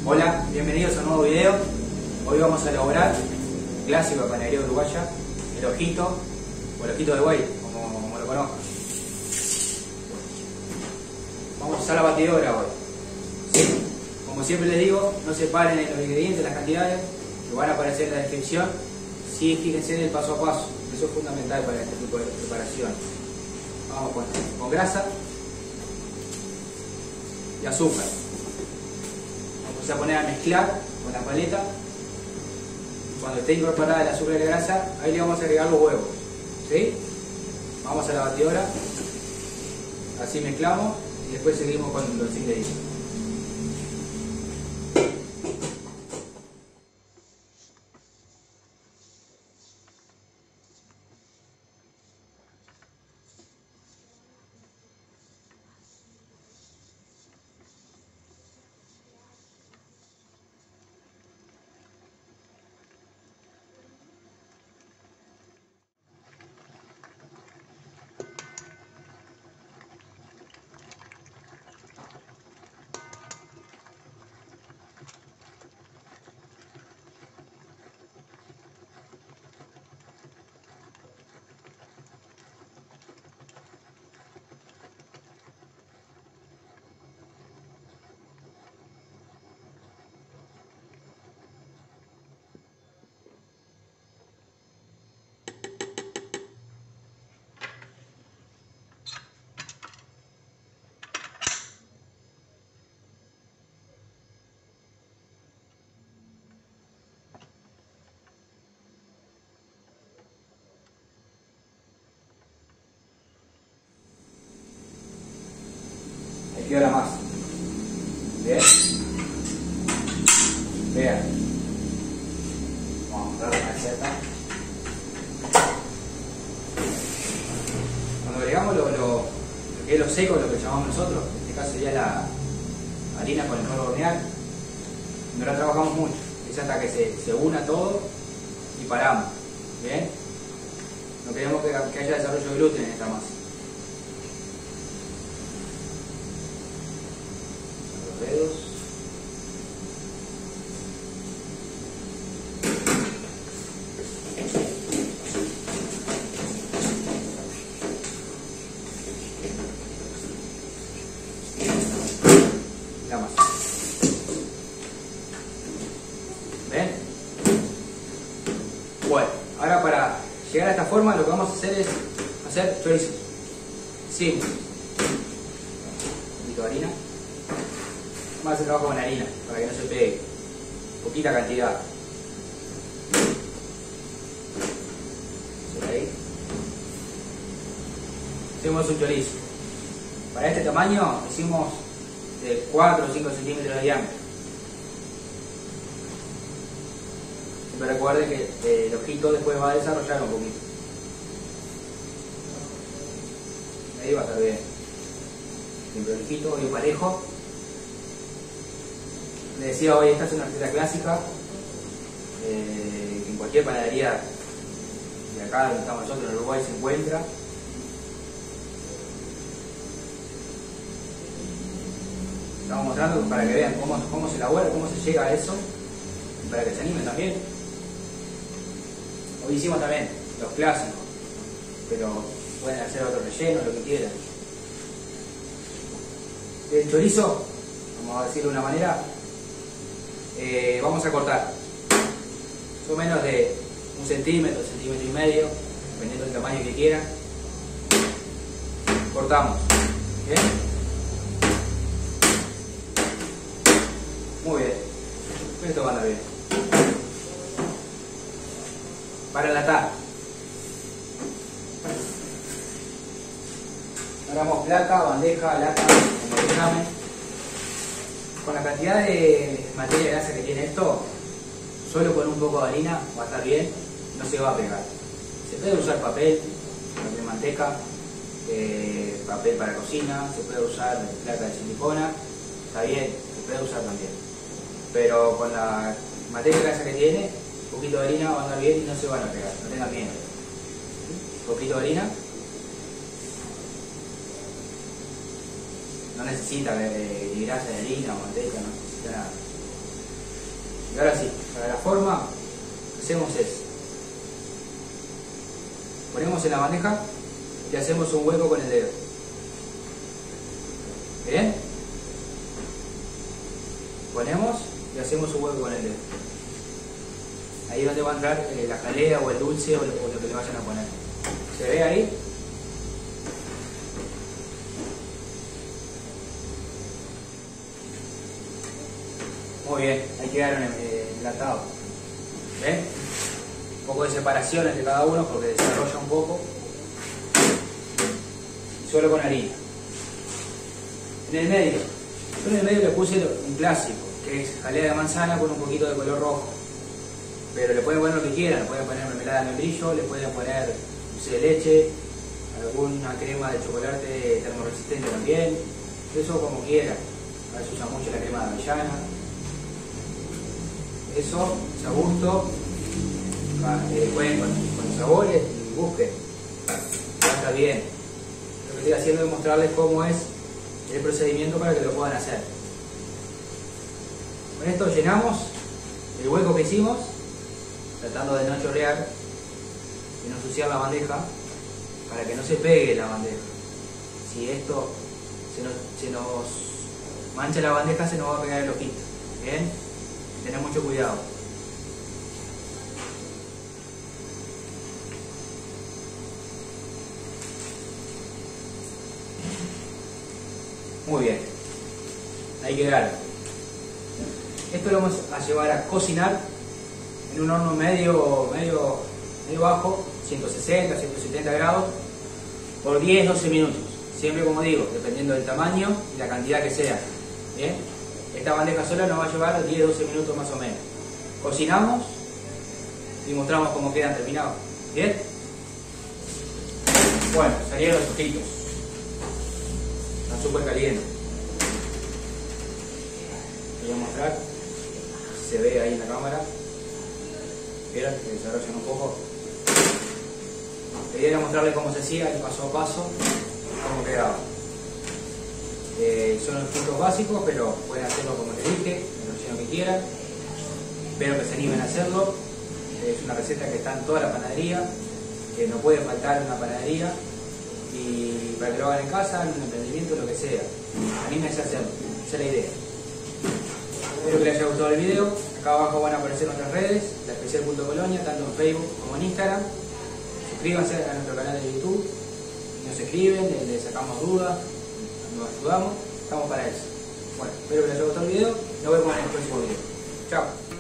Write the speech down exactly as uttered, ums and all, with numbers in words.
Hola, bienvenidos a un nuevo video. Hoy vamos a elaborar un clásico de panadería uruguaya, el ojito o el ojito de buey, como, como lo conozcan. Vamos a usar la batidora hoy. ¿Sí? Como siempre les digo, no se paren en los ingredientes, las cantidades que van a aparecer en la descripción. Sí, fíjense en el paso a paso, eso es fundamental para este tipo de preparación. Vamos con, con grasa y azúcar. Vamos a poner a mezclar con la paleta. Cuando esté incorporada el azúcar y la grasa, ahí le vamos a agregar los huevos. ¿Sí? Vamos a la batidora, así mezclamos y después seguimos con los ingredientes. Ahí queda la masa. Bien. Vean. Vamos a dar la receta. Cuando agregamos lo, lo, lo que es lo seco, lo que llamamos nosotros, en este caso sería la harina con el polvo de hornear, no la trabajamos mucho. Es hasta que se, se una todo y paramos. Bien. No queremos que, que haya desarrollo de gluten en esta masa. Dedos. La masa. ¿Ven? Bueno, ahora para llegar a esta forma lo que vamos a hacer es hacer chorizos. Sí. Un poquito de harina. Vamos a hacer trabajo con harina para que no se pegue. Poquita cantidad. ¿Sí ahí? Hacemos un chorizo. Para este tamaño hicimos de cuatro o cinco centímetros de diámetro. Siempre recuerden que el ojito después va a desarrollar un poquito. Ahí va a estar bien. Siempre el ojito bien parejo. Les decía hoy, esta es una receta clásica eh, que en cualquier panadería de acá donde estamos nosotros en Uruguay se encuentra. Estamos mostrando para que vean cómo, cómo se elabora, cómo se llega a eso y para que se animen también. Hoy hicimos también los clásicos, pero pueden hacer otro relleno, lo que quieran. El chorizo, vamos a decirlo de una manera, Eh, vamos a cortar más o menos de un centímetro, centímetro y medio, dependiendo del tamaño que quieran. Cortamos. ¿Bien? Muy bien. Esto va a andar bien. Para enlatar. Agarramos placa, bandeja, lata, como le llamen. Con la cantidad de materia de grasa que tiene esto, solo con un poco de harina va a estar bien, no se va a pegar. Se puede usar papel, papel de manteca, eh, papel para cocina, se puede usar placa de silicona, está bien, se puede usar también. Pero con la materia de grasa que tiene, un poquito de harina va a andar bien y no se van a pegar, no tengan miedo. Un poquito de harina. No necesita de, de grasa de harina o manteca, no necesita nada. Y ahora sí, para la forma, hacemos es, ponemos en la bandeja y hacemos un hueco con el dedo. ¿Bien? Ponemos y hacemos un hueco con el dedo. Ahí es donde va a entrar eh, la jalea o el dulce o lo, o lo que le vayan a poner. ¿Se ve ahí? Muy bien, ahí quedaron eh, enlatados. ¿Ven? Un poco de separación entre cada uno porque desarrolla un poco. Y solo con harina. En el medio, yo en el medio le puse un clásico, que es jalea de manzana con un poquito de color rojo. Pero le pueden poner lo que quieran, le pueden poner mermelada de membrillo, le pueden poner dulce de leche, alguna crema de chocolate termoresistente también, eso como quieran. A veces usa mucho la crema de avellana. Eso es a gusto, eh, pueden con, con los sabores y busquen, está bien. Lo que estoy haciendo es mostrarles cómo es el procedimiento para que lo puedan hacer. Con esto llenamos el hueco que hicimos, tratando de no chorrear y no ensuciar la bandeja, para que no se pegue la bandeja. Si esto se nos, se nos mancha la bandeja, se nos va a pegar el ojito. Bien, tener mucho cuidado. Muy bien, ahí quedaron. Esto lo vamos a llevar a cocinar en un horno medio, medio, medio bajo, ciento sesenta, ciento setenta grados, por diez a doce minutos. Siempre, como digo, dependiendo del tamaño y la cantidad que sea. ¿Bien? Esta bandeja sola nos va a llevar diez a doce minutos más o menos. Cocinamos y mostramos cómo quedan terminados. ¿Bien? Bueno, salieron los ojitos. Están súper calientes. Voy a mostrar si se ve ahí en la cámara. Vieron que desarrollan un poco. La idea era mostrarles cómo se hacía, el paso a paso, cómo quedaba. Eh, son los puntos básicos, pero pueden hacerlo como les dije, en el relleno que quieran. Espero que se animen a hacerlo. Es una receta que está en toda la panadería, que no puede faltar en una panadería, y para que lo hagan en casa, en un emprendimiento, lo que sea. Anímense a hacerlo, esa es la idea. Espero que les haya gustado el video. Acá abajo van a aparecer nuestras redes, la especial punto colonia, tanto en Facebook como en Instagram. Suscríbanse a nuestro canal de YouTube, nos escriben, les sacamos dudas, nos ayudamos, estamos para eso. Bueno, espero que les haya gustado el video, nos vemos en el próximo video. Chao.